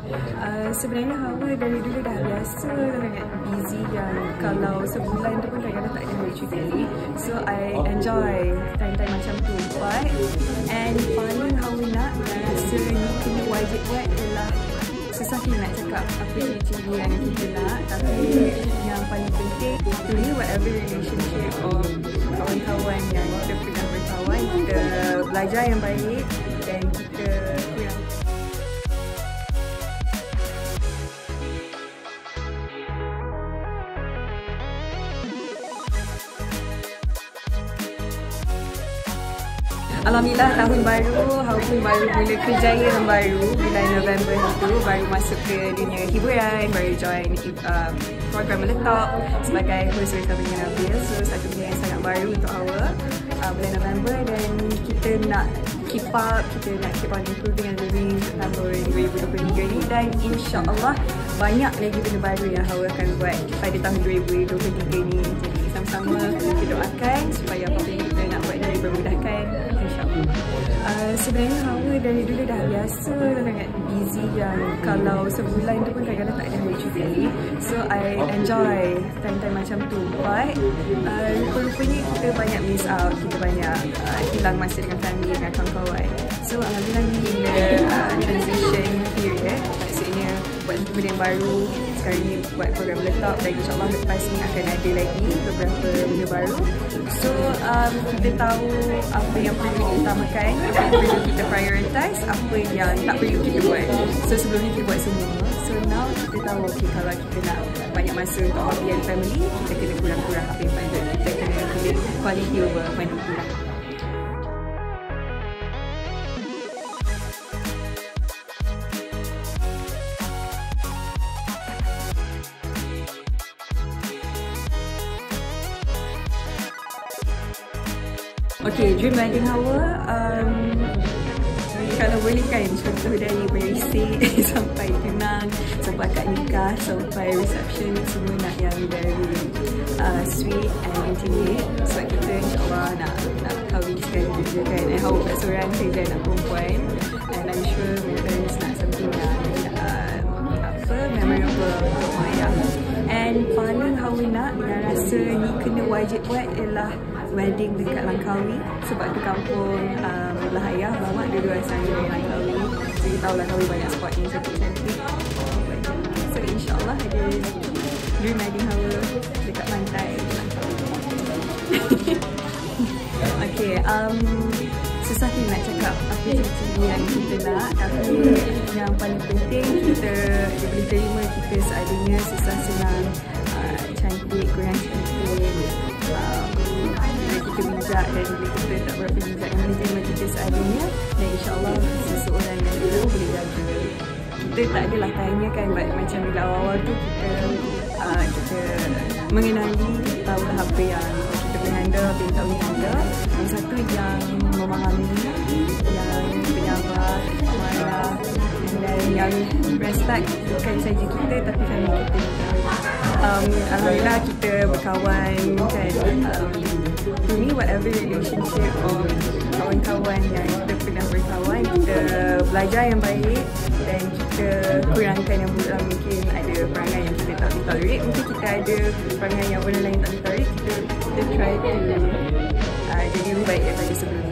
Sebenarnya Hawa dari dulu dah biasa sangat busy yang kalau sebulan tu pun kadang-kadang tak ada hari cuti. So I enjoy time-time macam tu. But and paling Hawa nak rasa ni kena wajib buat ialah susah sih nak cakap apa ciri-ciri yang kita nak, tapi yang paling penting to me whatever relationship or kawan-kawan yang kita pernah berkawan, kita belajar yang baik dan kita kurang. Alhamdulillah tahun baru, Hawa pun baru mula kerjaya yang baru bulan November itu, baru masuk ke dunia hiburan, baru join program Dekat sebagai host bersama dengan Nabil. So satu benda yang sangat baru untuk Hawa bulan November, dan kita nak keep on improving and learning tahun 2023 ni, dan insya-Allah banyak lagi benda baru yang Hawa akan buat pada tahun 2023 ni. Jadi sama-sama kita doakan supaya apa yang kita nak buat ni dipermudahkan, insya-Allah. Sebenarnya Hawa dari dulu dah biasa sangat busy yang kalau sebulan tu pun kadang-kadang tak ada hari cuti. So I enjoy time-time macam tu. But rupa-rupanya kita banyak miss out, kita banyak hilang masa dengan family, dengan kawan-kawan. So alhamdulillah ni transition period, maksudnya buat benda yang baru. Sekarang ni buat program Dekat, dan insyaAllah lepas ni akan ada lagi beberapa benda baru. So kita tahu apa yang perlu diutamakan, apa yang perlu kita prioritize, apa yang tak perlu kita buat. So sebelum ni kita buat semua. So now kita tahu okay, kalau kita nak banyak masa untuk hobby and family, kita kena kurang-kurang apa yang patut. Kita kena pilih quality over quantity lah. Okay, dream wedding Hawa, kalau boleh kan contoh dari berisik sampai tunang, sampai akad nikah, sampai reception, semua nak yang very sweet and intimate. Sebab kita insyaAllah nak kahwin sekali juga kan, and Hawa tak seorang saja anak perempuan, and I'm sure my parents nak something yang memorable untuk mak ayah. And paling Hawa nak dengan rasa ni kena wajib buat ialah wedding dekat Langkawi, sebab di kampung belah ayah bawa dua-dua asalnya dari Langkawi. So kita tahu Langkawi banyak spot yang cantik-cantik. So insyaAllah ada dream wedding Hawa dekat pantai Langkawi. Okay, susah sih nak cakap apa ciri-ciri yang kita nak, tapi yang paling penting kita boleh terima kita seadanya, susah senang, cantik, kurang cantik, kita bijak dan bila kita tak berapa bijak, yang penting terima kita seadanya, dan insyaAllah seseorang yang kita boleh jaga. Kita tak adalah tanya kan, macam bila awal-awal tu kita mengenali, kita tahu dah apa yang kita boleh handle, apa yang tak boleh handle. Yang satu yang memahami, yang penyabar, marah, dan yang respect bukan saja kita tapi family kita juga. Alhamdulillah kita berkawan kan. To me whatever relationship or kawan-kawan yang kita pernah berkawan, kita belajar yang baik dan kita kurangkan yang buruk. Mungkin ada perangai yang kita tak boleh tolerate, mungkin kita ada perangai yang benda lain tak boleh tolerate, kita try to jadi lebih baik daripada sebelum.